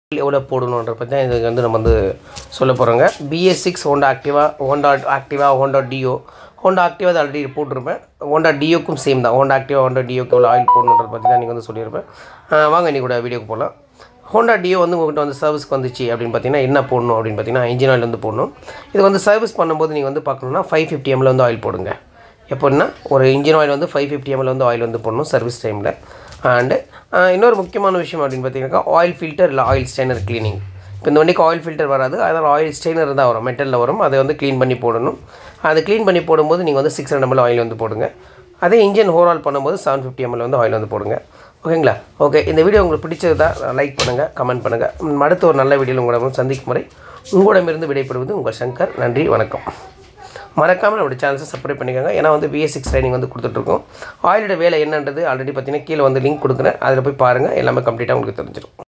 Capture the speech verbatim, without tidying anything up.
எவ்வளோ போடணுன்ற பற்றி தான் இதுக்கு வந்து நம்ம வந்து சொல்ல போகிறோங்க. B S six Honda Activa, Honda Activa, Honda Dio. Honda Activa அது ஆல்ரெடி போட்டிருப்பேன். ஹோண்டா டியோக்கும் சேம் தான். ஹோண்டா ஆக்டிவா, ஹோண்டா டியோக்கு எவ்வளோ ஆயில் போடணுன்றத பற்றி தான் நீங்கள் வந்து சொல்லியிருப்பேன். வாங்க இன்றைக்கி கூட வீடியோக்கு போகலாம். ஹோண்டா டியோ வந்து உங்கள்கிட்ட வந்து சர்வீஸ்க்கு வந்துச்சு அப்படின்னு பார்த்தீங்கன்னா என்ன போடணும் அப்படின்னு பார்த்தீங்கன்னா இன்ஜின் ஆயில் வந்து போடணும். இது வந்து சர்வீஸ் பண்ணும்போது நீங்கள் வந்து பார்க்கணுன்னா ஃபைவ் ஃபிஃப்டி எம்எல் வந்து ஆயில் போடுங்க. எப்படின்னா ஒரு இன்ஜின் ஆயில் வந்து ஃபைவ் ஃபிஃப்டி எம்எல் வந்து ஆயில் வந்து போடணும் சர்வீஸ் டைமில். அண்டு இன்னொரு முக்கியமான விஷயம் அப்படின்னு பார்த்தீங்கன்னா ஆயில் ஃபில்டர் இல்லை ஆயில் ஸ்டெய்னர் க்ளீனிங். இப்போ இந்த வண்டிக்கு ஆயில் ஃபில்டர் வராது, அதனால் ஆயில் ஸ்டெய்னர் தான் வரும், மெட்டலில் வரும். அதை வந்து க்ளீன் பண்ணி போடணும். அதை க்ளீன் பண்ணி போடும்போது நீங்கள் வந்து சிக்ஸ் ஹண்ட்ரட் எம்எல் ஆயில் வந்து போடுங்க. அதே இன்ஜின் ஓவரால் பண்ணும்போது செவன் ஃபிஃப்டி எம்எல் வந்து ஆயில் வந்து போடுங்க. ஓகேங்களா? ஓகே, இந்த வீடியோ உங்களுக்கு பிடிச்சதா லைக் பண்ணுங்கள், கமெண்ட் பண்ணுங்கள். அடுத்த ஒரு நல்ல வீடியோவில் உங்களிடம் சந்திக்கும் முறை உங்களிடமிருந்து விடைபெறுவது உங்கள் சங்கர். நன்றி, வணக்கம். மறக்காமல் நம்மளுடைய சேனல்ஸை சப்ஸ்கிரைப் பண்ணிக்கோங்க. ஏன்னா வந்து B S six ட்ரைனிங் வந்து கொடுத்துட்ருக்கோம். ஆயிலோட வேலை என்னன்றது ஆல்ரெடி பார்த்தீங்கன்னா கீழே வந்து லிங்க் கொடுக்குறேன், அதில் போய் பாருங்கள், எல்லாமே கம்ப்ளீட்டாக உங்களுக்கு தெரிஞ்சிடும்.